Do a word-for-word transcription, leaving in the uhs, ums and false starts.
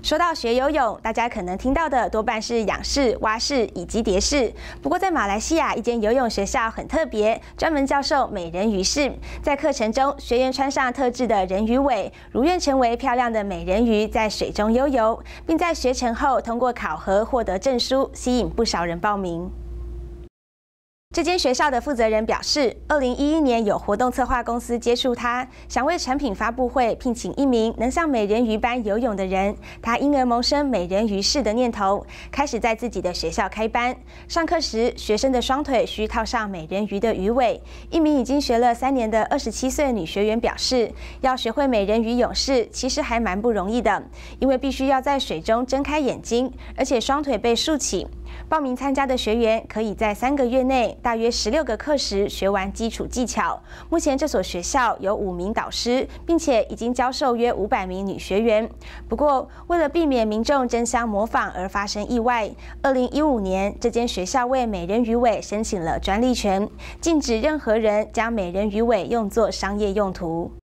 说到学游泳，大家可能听到的多半是仰式、蛙式以及蝶式。不过，在马来西亚一间游泳学校很特别，专门教授美人鱼式。在课程中，学员穿上特制的人鱼尾，如愿成为漂亮的美人鱼，在水中悠游，并在学成后通过考核获得证书，吸引不少人报名。 这间学校的负责人表示，二零一一年有活动策划公司接触他，想为产品发布会聘请一名能像美人鱼般游泳的人。他因而萌生美人鱼式的念头，开始在自己的学校开班。上课时，学生的双腿需套上美人鱼的鱼尾。一名已经学了三年的二十七岁女学员表示，要学会美人鱼泳式其实还蛮不容易的，因为必须要在水中睁开眼睛，而且双腿被竖起。 报名参加的学员可以在三个月内，大约十六个课时学完基础技巧。目前这所学校有五名导师，并且已经教授约五百名女学员。不过，为了避免民众争相模仿而发生意外，二零一五年这间学校为美人鱼尾申请了专利权，禁止任何人将美人鱼尾用作商业用途。